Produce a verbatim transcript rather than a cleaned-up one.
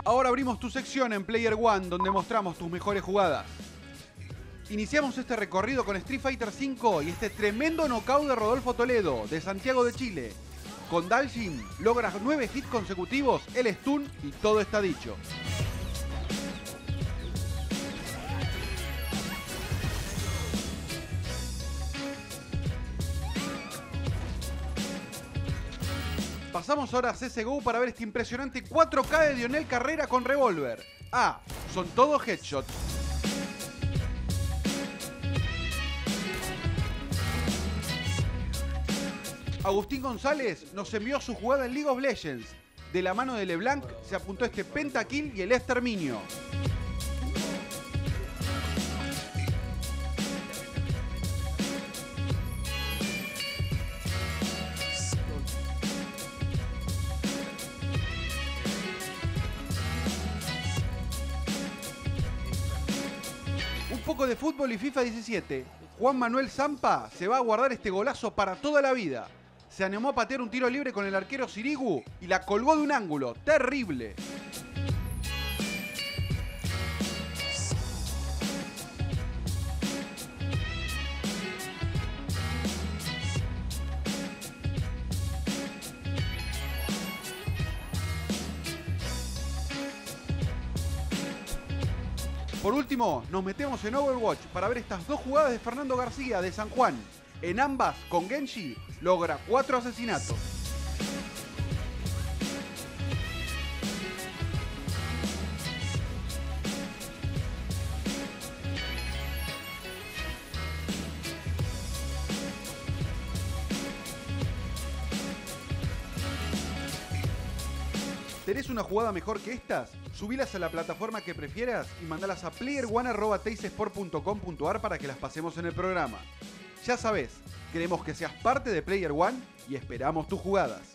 Ahora abrimos tu sección en Player One, donde mostramos tus mejores jugadas. Iniciamos este recorrido con Street Fighter cinco y este tremendo knockout de Rodolfo Toledo, de Santiago de Chile. Con Dalshin logras nueve hits consecutivos, el stun y todo está dicho. Pasamos ahora a C S G O para ver este impresionante cuatro K de Dionel Carrera con revólver. Ah, son todos headshots. Agustín González nos envió su jugada en League of Legends. De la mano de LeBlanc se apuntó este pentakill y el exterminio. Un poco de fútbol y FIFA diecisiete. Juan Manuel Zampa se va a guardar este golazo para toda la vida. Se animó a patear un tiro libre con el arquero Sirigu y la colgó de un ángulo. ¡Terrible! Por último, nos metemos en Overwatch para ver estas dos jugadas de Fernando García de San Juan. En ambas, con Genji, logra cuatro asesinatos. ¿Tenés una jugada mejor que estas? Subílas a la plataforma que prefieras y mandalas a player one arroba teisesport punto com punto ar para que las pasemos en el programa. Ya sabés, queremos que seas parte de Player One y esperamos tus jugadas.